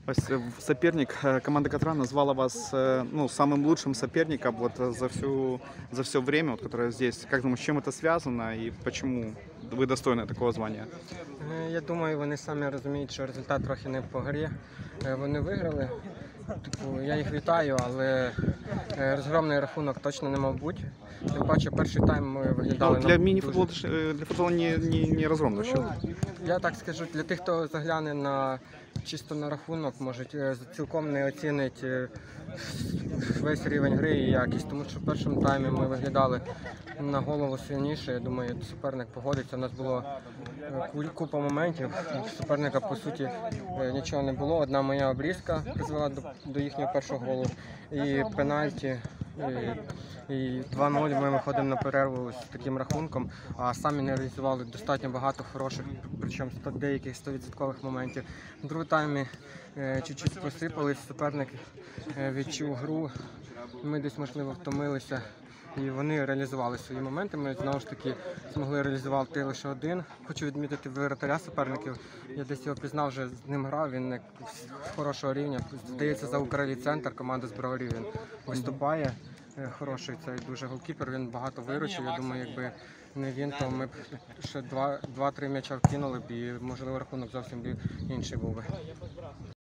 Соперник, команда Катран назвала вас ну, самым лучшим соперником вот за все время, вот, которое здесь. Как думаешь, с чем это связано и почему вы достойны такого звания? Я думаю, вони самі розуміють, що результат трохи не по грі. Вони виграли. Типу, я їх вітаю, але розгромний рахунок точно не мав бути. Тим паче, перший тайм ми виглядали. Ну, для міні-футболу для футбола не розгромно. Що? Я так скажу, для тих, хто загляне чисто на рахунок, можуть цілком не оцінить весь рівень гри і якість, тому що в першому таймі ми виглядали на голову сильніше. Я думаю, суперник погодиться. У нас було купа моментів. Суперника, по суті, нічого не було. Одна моя обрізка призвела до їхнього першого голу і пенальті. І 2-0 ми виходимо на перерву з таким рахунком, а самі не реалізували достатньо багато хороших, причому деяких 100% моментів. В другому таймі чуть-чуть посипались, суперник відчув гру, ми десь, можливо, втомилися. І вони реалізували свої моменти. Ми знову ж таки змогли реалізувати лише один. Хочу відмітити воротаря суперників. Я десь його пізнав, вже з ним грав. Він з хорошого рівня. Здається, за Укрелі Центр, команда з Броварів, він виступає. Хороший цей дуже голкіпер, він багато виручив. Я думаю, якби не він, то ми б ще 2-3 м'яча вкинули б і, можливо, рахунок зовсім інший був би.